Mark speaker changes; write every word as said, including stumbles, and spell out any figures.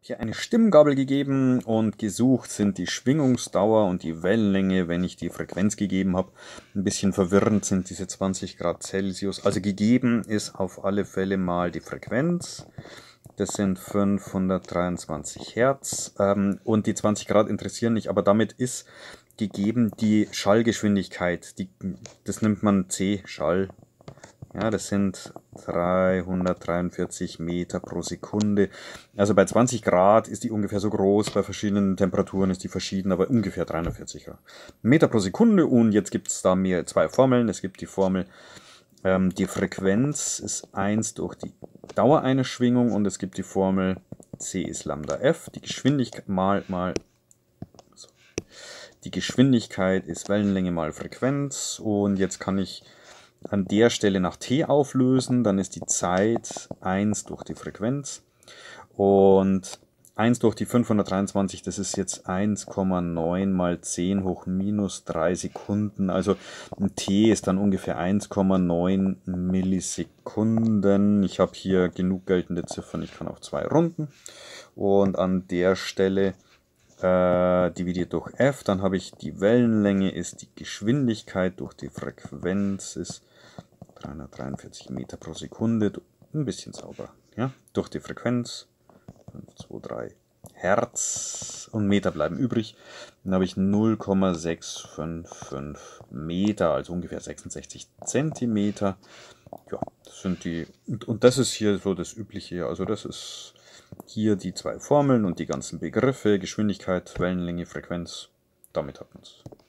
Speaker 1: hier eine Stimmgabel gegeben und gesucht sind die Schwingungsdauer und die Wellenlänge, wenn ich die Frequenz gegeben habe. Ein bisschen verwirrend sind diese zwanzig Grad Celsius. Also gegeben ist auf alle Fälle mal die Frequenz. Das sind fünfhundertdreiundzwanzig Hertz. Ähm, und die zwanzig Grad interessieren nicht, aber damit ist gegeben die Schallgeschwindigkeit. Die, das nimmt man C-Schall. Ja, das sind dreihundertdreiundvierzig Meter pro Sekunde. Also bei zwanzig Grad ist die ungefähr so groß, bei verschiedenen Temperaturen ist die verschieden, aber ungefähr dreihundertvierzig Grad. Meter pro Sekunde. Und jetzt gibt es da mehr zwei Formeln. Es gibt die Formel, ähm, die Frequenz ist eins durch die Dauer einer Schwingung, und es gibt die Formel C ist Lambda F. Die Geschwindigkeit mal mal so. Die Geschwindigkeit ist Wellenlänge mal Frequenz, und jetzt kann ich an der Stelle nach t auflösen, dann ist die Zeit eins durch die Frequenz, und eins durch die fünfhundertdreiundzwanzig, das ist jetzt eins Komma neun mal zehn hoch minus drei Sekunden, also ein t ist dann ungefähr eins Komma neun Millisekunden. Ich habe hier genug geltende Ziffern, ich kann auch zwei runden, und an der Stelle äh, dividiert durch f, dann habe ich die Wellenlänge ist die Geschwindigkeit durch die Frequenz ist dreihundertdreiundvierzig Meter pro Sekunde, ein bisschen sauber, ja, durch die Frequenz, fünf, zwei, drei Hertz, und Meter bleiben übrig. Dann habe ich null Komma sechs fünf fünf Meter, also ungefähr sechsundsechzig Zentimeter. Ja, das sind die, und, und das ist hier so das Übliche, also das ist hier die zwei Formeln und die ganzen Begriffe, Geschwindigkeit, Wellenlänge, Frequenz, damit hat man es.